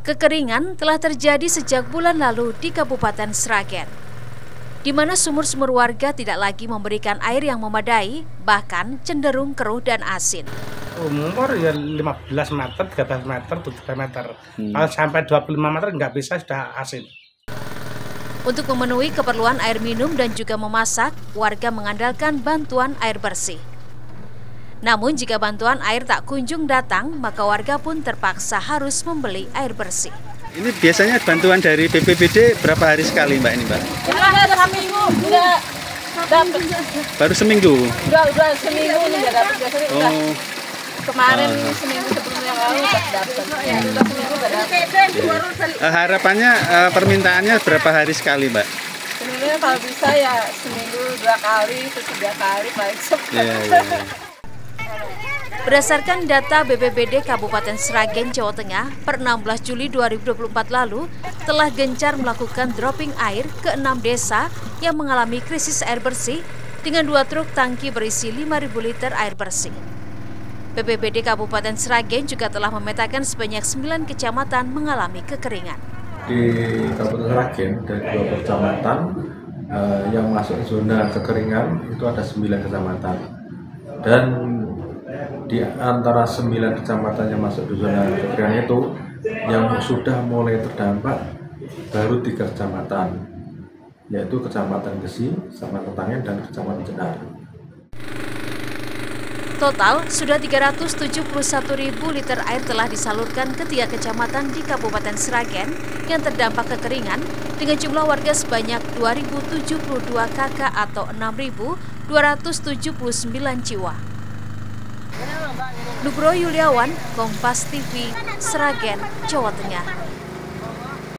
Kekeringan telah terjadi sejak bulan lalu di Kabupaten Sragen, di mana sumur-sumur warga tidak lagi memberikan air yang memadai, bahkan cenderung keruh dan asin. Umur ya 15 meter, 13 meter, 17 meter. Kalau sampai 25 meter nggak bisa, sudah asin. Untuk memenuhi keperluan air minum dan juga memasak, warga mengandalkan bantuan air bersih. Namun jika bantuan air tak kunjung datang, maka warga pun terpaksa harus membeli air bersih. Ini biasanya bantuan dari BPBD berapa hari sekali, Mbak, ini, Mbak? Seminggu, udah dapat. Baru seminggu? Udah seminggu udah dapat. Biasanya udah kemarin seminggu sebelum yang lalu udah dapat. Udah seminggu udah dapat. Harapannya permintaannya berapa hari sekali, Mbak? Sebenarnya kalau bisa ya seminggu 2 kali, terus 3 kali paling cepat. Berdasarkan data BPBD Kabupaten Sragen, Jawa Tengah, per 16 Juli 2024 lalu telah gencar melakukan dropping air ke 6 desa yang mengalami krisis air bersih dengan 2 truk tangki berisi 5.000 liter air bersih. BPBD Kabupaten Sragen juga telah memetakan sebanyak 9 kecamatan mengalami kekeringan. Di Kabupaten Sragen dari 2 kecamatan yang masuk zona kekeringan itu ada 9 kecamatan. Dan di antara 9 kecamatan yang masuk di zona kekeringan itu, yang sudah mulai terdampak baru 3 kecamatan, yaitu Kecamatan Gesi, Kecamatan Tangen, dan Kecamatan Jenar. Total, sudah 371.000 liter air telah disalurkan ke 3 kecamatan di Kabupaten Sragen yang terdampak kekeringan dengan jumlah warga sebanyak 2.072 KK atau 6.279 jiwa. Nugroho Yuliawan, Kompas TV, Sragen, Jawa Tengah.